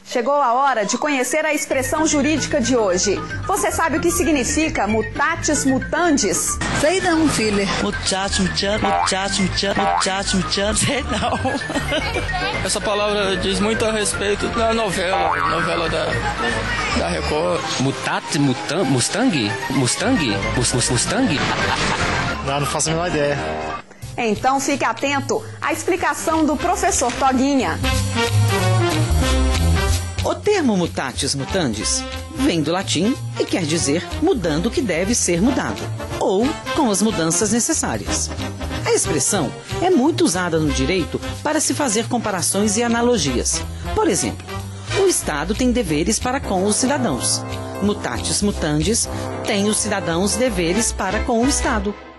Chegou a hora de conhecer a expressão jurídica de hoje. Você sabe o que significa mutatis mutandis? Sei não, filha. Mutatis mutandis, sei não. Essa palavra diz muito a respeito da novela da Record. Mustang? Não faço a menor ideia. Então fique atento à explicação do professor Toguinha. O termo mutatis mutandis vem do latim e quer dizer mudando o que deve ser mudado, ou com as mudanças necessárias. A expressão é muito usada no direito para se fazer comparações e analogias. Por exemplo, o Estado tem deveres para com os cidadãos. Mutatis mutandis tem os cidadãos deveres para com o Estado.